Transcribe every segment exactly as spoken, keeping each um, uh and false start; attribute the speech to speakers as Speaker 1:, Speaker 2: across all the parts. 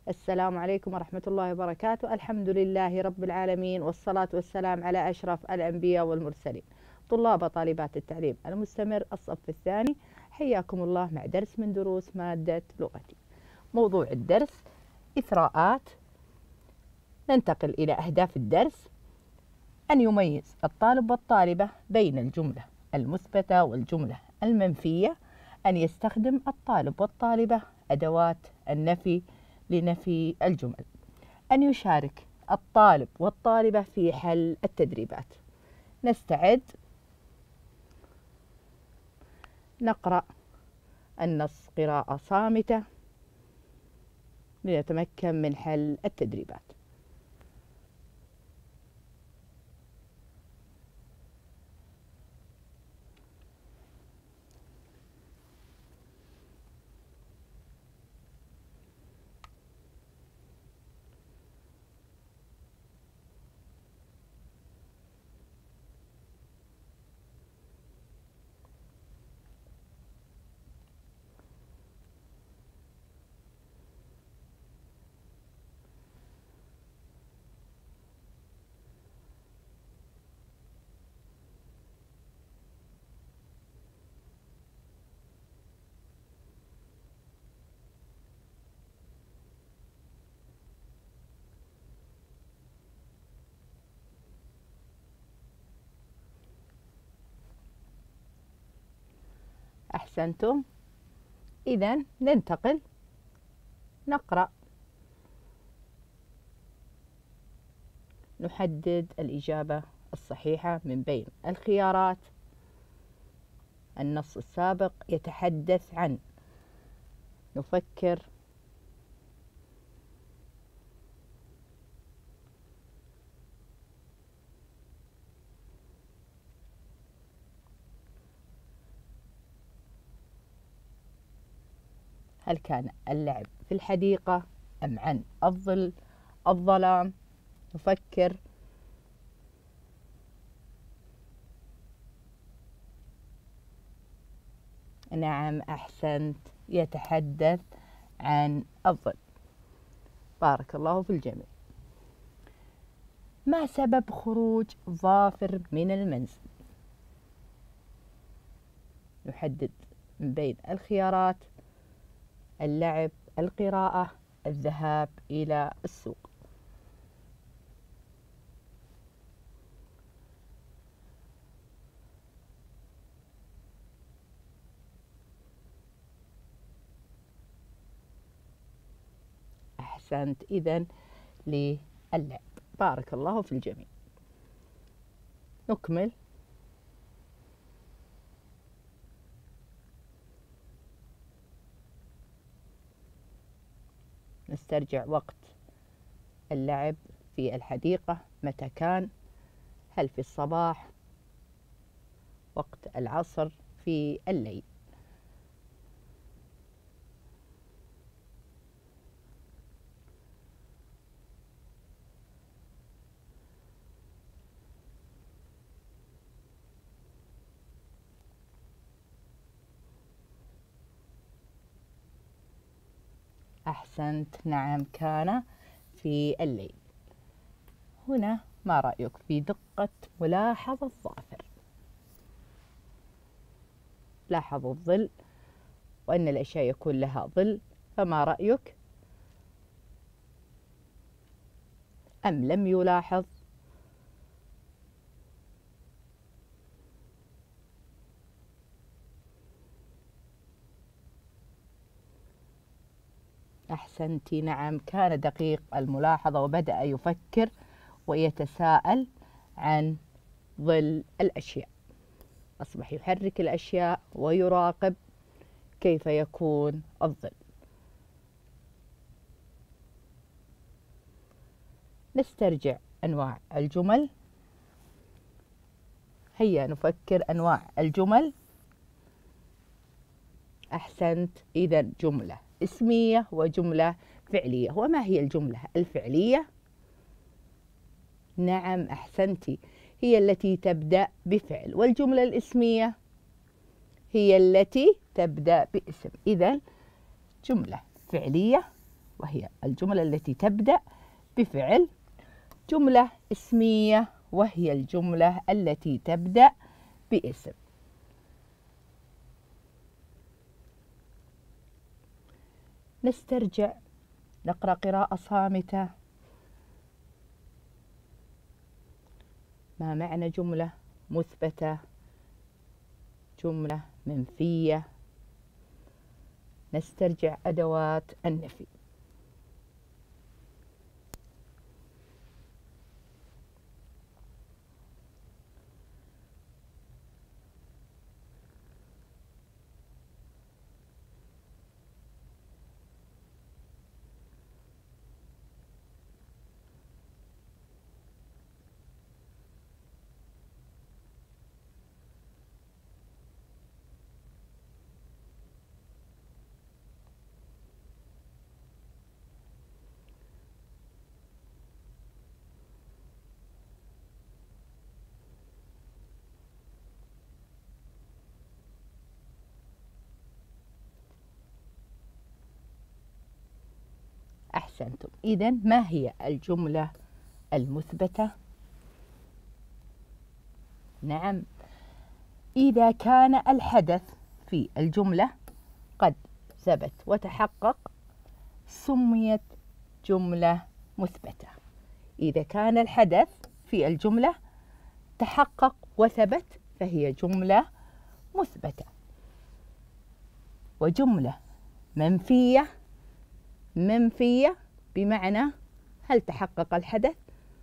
Speaker 1: السلام عليكم ورحمة الله وبركاته. الحمد لله رب العالمين، والصلاة والسلام على أشرف الأنبياء والمرسلين. طلاب وطالبات التعليم المستمر الصف الثاني، حياكم الله مع درس من دروس مادة لغتي. موضوع الدرس إثراءات. ننتقل إلى أهداف الدرس: أن يميز الطالب والطالبة بين الجملة المثبتة والجملة المنفية، أن يستخدم الطالب والطالبة أدوات النفي لنفي الجمل، أن يشارك الطالب والطالبة في حل التدريبات. نستعد نقرأ النص قراءة صامتة لنتمكن من حل التدريبات. أحسنتم. إذن ننتقل نقرأ. نحدد الإجابة الصحيحة من بين الخيارات. النص السابق يتحدث عن نفكر، هل كان اللعب في الحديقة أم عن الظل الظلام؟ نفكر. نعم، أحسنت، يتحدث عن الظل. بارك الله في الجميع. ما سبب خروج ظافر من المنزل؟ نحدد من بين الخيارات: اللعب، القراءة، الذهاب إلى السوق. أحسنت، إذن للعب. بارك الله في الجميع. نكمل. نسترجع وقت اللعب في الحديقة متى كان؟ هل في الصباح، وقت العصر، في الليل؟ أحسنت، نعم، كان في الليل. هنا ما رأيك في دقة ملاحظة الظافر؟ لاحظ الظل وأن الأشياء يكون لها ظل، فما رأيك؟ أم لم يلاحظ؟ أحسنت، نعم، كان دقيق الملاحظة وبدأ يفكر ويتساءل عن ظل الأشياء. أصبح يحرك الأشياء ويراقب كيف يكون الظل. نسترجع أنواع الجمل. هيا نفكر أنواع الجمل. أحسنت، إذن جملة اسمية وجملة فعلية. وما هي الجملة الفعلية؟ نعم، أحسنتي، هي التي تبدأ بفعل، والجملة الاسمية هي التي تبدأ باسم. إذن جملة فعلية وهي الجملة التي تبدأ بفعل. جملة اسمية وهي الجملة التي تبدأ باسم. نسترجع، نقرأ قراءة صامتة. ما معنى جملة مثبتة؟ جملة منفية؟ نسترجع أدوات النفي. أحسنتم. إذن ما هي الجملة المثبتة؟ نعم، إذا كان الحدث في الجملة قد ثبت وتحقق سميت جملة مثبتة. إذا كان الحدث في الجملة تحقق وثبت فهي جملة مثبتة. وجملة منفية، منفية بمعنى هل تحقق الحدث؟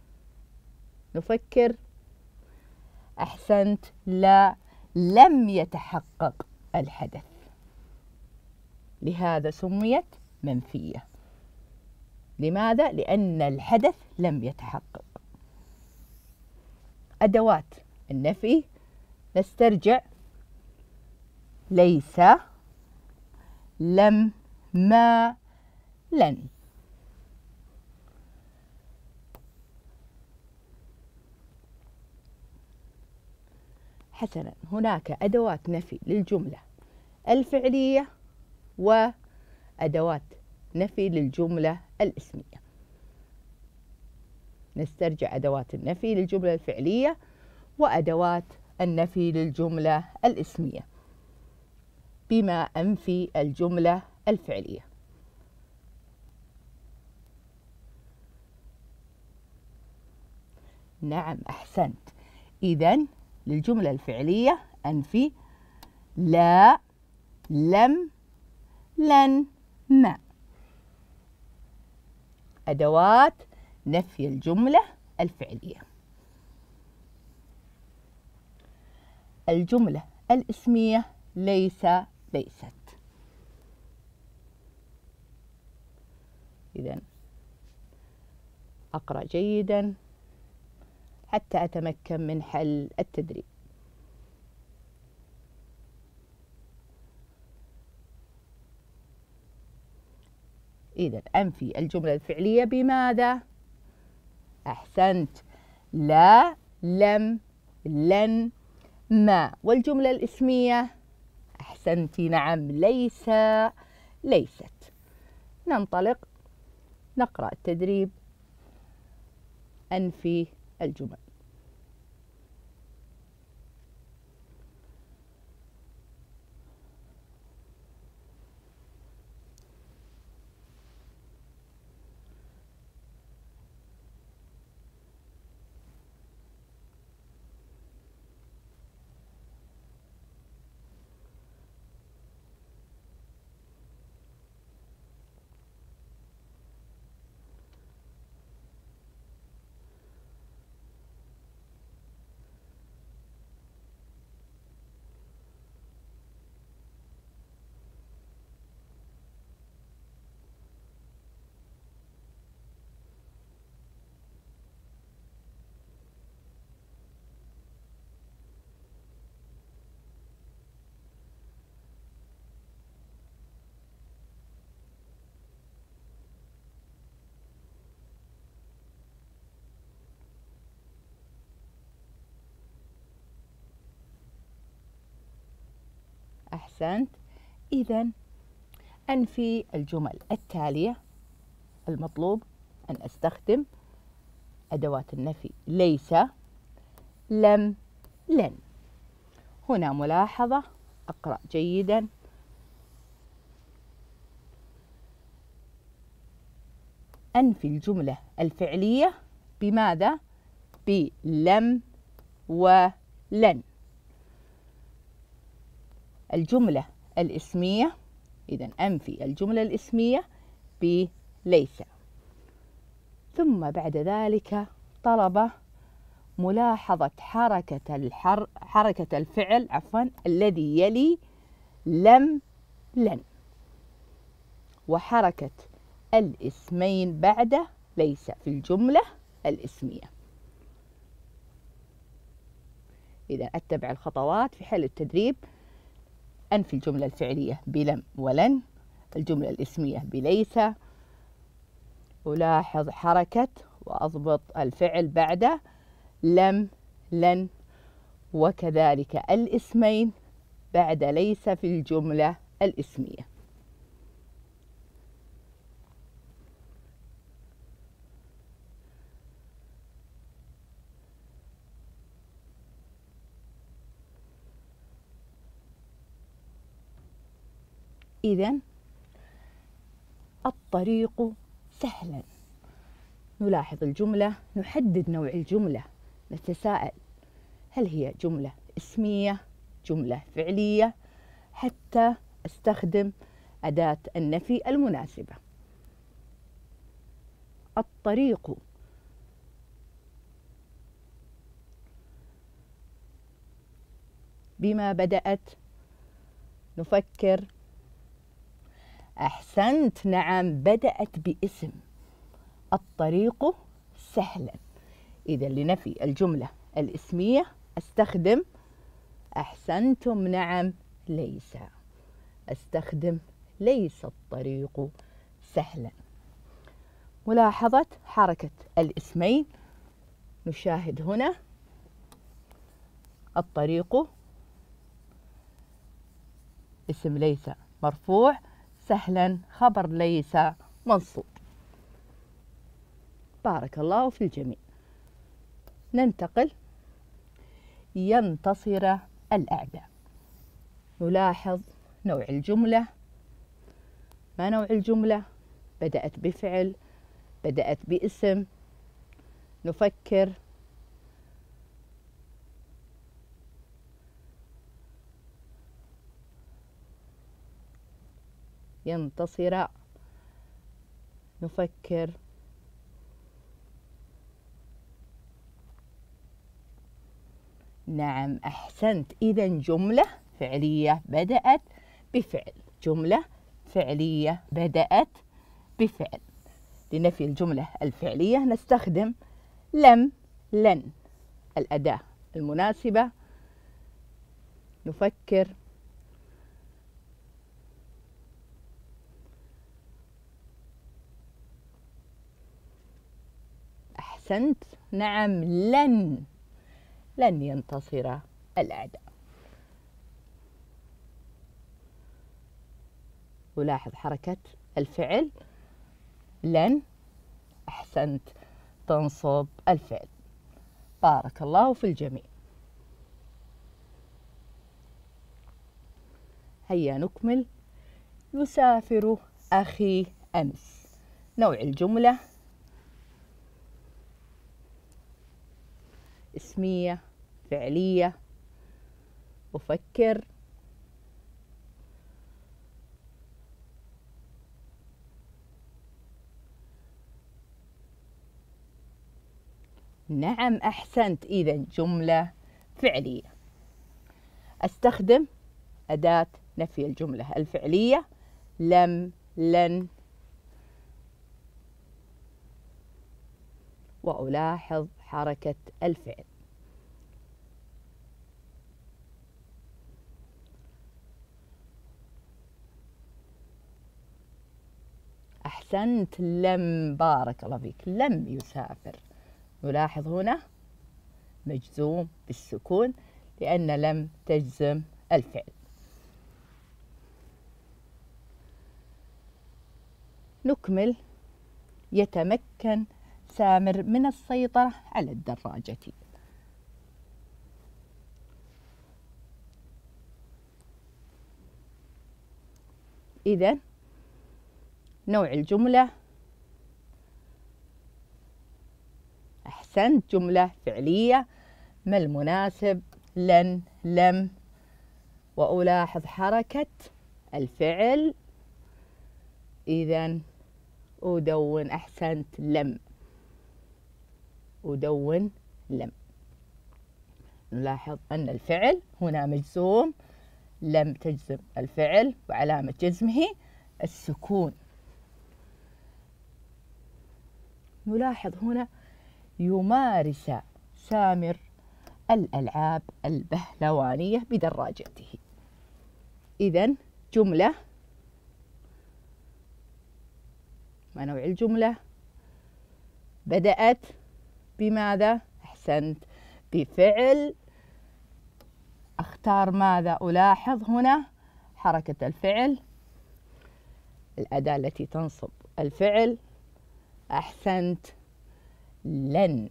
Speaker 1: نفكر. أحسنت، لا، لم يتحقق الحدث، لهذا سميت منفية. لماذا؟ لأن الحدث لم يتحقق. أدوات النفي نسترجع: ليس، لم، ما، لن. حسنا، هناك أدوات نفي للجملة الفعلية وأدوات نفي للجملة الاسمية. نسترجع أدوات النفي للجملة الفعلية وأدوات النفي للجملة الاسمية بما أنفي الجملة الفعلية. نعم، أحسنت. إذن للجملة الفعلية أنفي لا، لم، لن، ما. أدوات نفي الجملة الفعلية. الجملة الاسمية ليس، ليست. إذن أقرأ جيدا حتى أتمكن من حل التدريب. إذن أنفي الجملة الفعلية بماذا؟ أحسنت، لا، لم، لن، ما. والجملة الاسمية أحسنتي، نعم، ليس، ليست. ننطلق نقرأ التدريب. أنفي الجمل. أحسنت. إذن أنفي الجمل التالية المطلوب أن أستخدم أدوات النفي ليس، لم، لن. هنا ملاحظة، أقرأ جيدا. أنفي الجملة الفعلية بماذا؟ بلم ولن. الجملة الاسمية، إذن أنفي الجملة الاسمية بليس. ثم بعد ذلك طلب ملاحظة حركة الحر حركة الفعل عفوا الذي يلي لم لن، وحركة الاسمين بعد ليس في الجملة الاسمية. إذا أتبع الخطوات في حل التدريب: أنفي الجملة الفعلية بلم ولن، الجملة الاسمية بليس، ألاحظ حركة وأضبط الفعل بعد لم لن، وكذلك الاسمين بعد ليس في الجملة الاسمية. إذن الطريق سهلا. نلاحظ الجملة، نحدد نوع الجملة، نتساءل هل هي جملة اسمية، جملة فعلية، حتى أستخدم أداة النفي المناسبة. الطريق، بما بدأت؟ نفكر. أحسنت، نعم، بدأت باسم. الطريق سهلا. إذا لنفي الجملة الاسمية أستخدم أحسنتم، نعم، ليس. أستخدم ليس الطريق سهلا. ملاحظة حركة الاسمين، نشاهد هنا الطريق اسم ليس مرفوع، سهلا خبر ليس منصوب. بارك الله في الجميع. ننتقل. ينتصر الأعداء. نلاحظ نوع الجملة. ما نوع الجملة؟ بدأت بفعل، بدأت باسم. نفكر. ينتصر. نفكر. نعم، أحسنت. إذا جملة فعلية بدأت بفعل، جملة فعلية بدأت بفعل. لنفي الجملة الفعلية نستخدم لم لن، الأداة المناسبة. نفكر. أحسنت، نعم، لن لن ينتصر الأعداء. ألاحظ حركة الفعل لن. أحسنت، تنصب الفعل. بارك الله في الجميع. هيا نكمل. يسافر أخي أمس. نوع الجملة اسمية، فعلية. أفكر. نعم، أحسنت. إذا جملة فعلية. أستخدم أداة نفي الجملة الفعلية لم لن، وألاحظ حركة الفعل. أحسنت، لم. بارك الله فيك، لم يسافر. نلاحظ هنا مجزوم بالسكون لأن لم تجزم الفعل. نكمل. يتمكن سامر من السيطرة على الدراجة. إذن نوع الجملة أحسنت، جملة فعلية. ما المناسب؟ لن، لم. وألاحظ حركة الفعل. إذن أدون، أحسنت، لم. أدون لم. نلاحظ أن الفعل هنا مجزوم، لم تجزم الفعل وعلامة جزمه السكون. نلاحظ هنا يمارس سامر الألعاب البهلوانية بدراجته. إذن جملة، ما نوع الجملة؟ بدأت بماذا؟ أحسنت، بفعل. أختار ماذا؟ ألاحظ هنا حركة الفعل، الأداة التي تنصب الفعل. أحسنت، لن.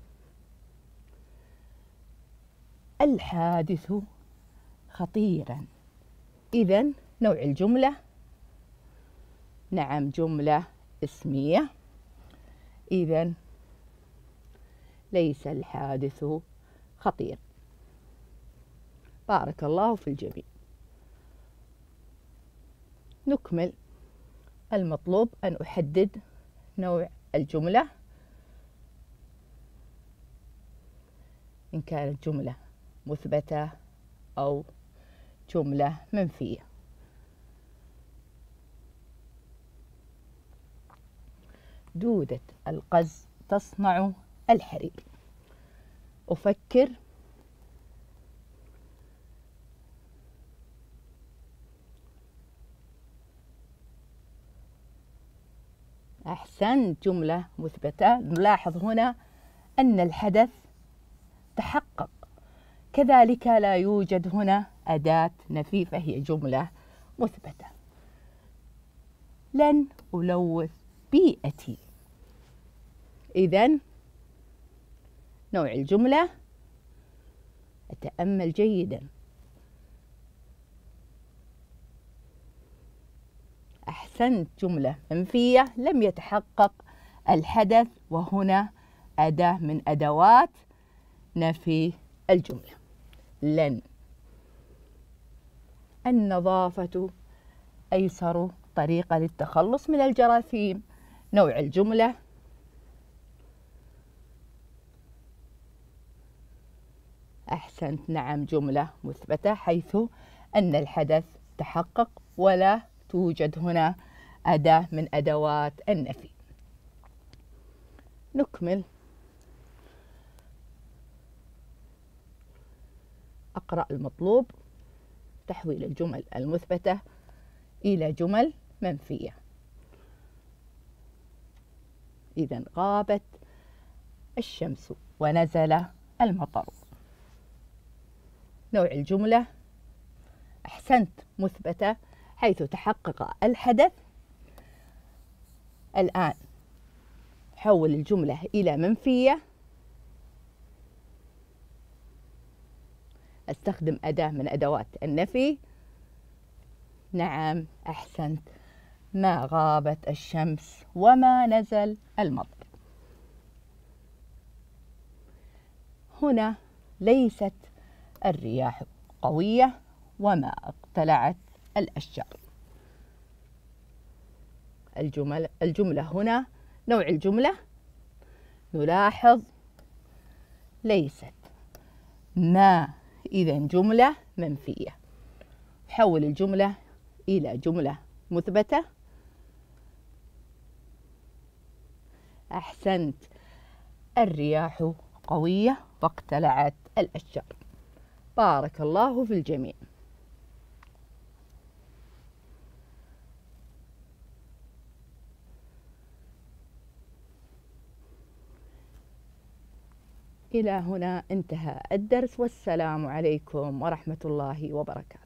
Speaker 1: الحادث خطيرا. إذن نوع الجملة، نعم، جملة اسمية. إذن ليس الحادث خطير. بارك الله في الجميع. نكمل. المطلوب أن أحدد نوع الجملة، إن كانت جملة مثبتة أو جملة منفية. دودة القز تصنع الحرير. أفكر. أحسنت، جملة مثبتة. نلاحظ هنا أن الحدث تحقق، كذلك لا يوجد هنا أداة نفي، فهي جملة مثبتة. لن ألوث بيئتي. إذن نوع الجملة، أتأمل جيدا. أحسنت، جملة منفية، لم يتحقق الحدث، وهنا أداة من أدوات نفي الجملة، لن. النظافة أيسر طريقة للتخلص من الجراثيم. نوع الجملة، أحسنت، نعم، جملة مثبتة، حيث أن الحدث تحقق ولا توجد هنا أداة من أدوات النفي. نكمل. أقرأ المطلوب: تحويل الجمل المثبتة إلى جمل منفية. إذن غابت الشمس ونزل المطر. نوع الجملة، أحسنت، مثبتة، حيث تحقق الحدث. الآن حول الجملة إلى منفية. أستخدم أداة من أدوات النفي. نعم، أحسنت، ما غابت الشمس وما نزل المطر. هنا ليست الرياح قوية وما اقتلعت الأشجار. الجمل الجملة هنا، نوع الجملة، نلاحظ ليست، ما. إذن جملة منفية. حول الجملة إلى جملة مثبتة. أحسنت، الرياح قوية واقتلعت الأشجار. بارك الله في الجميع. إلى هنا انتهى الدرس، والسلام عليكم ورحمة الله وبركاته.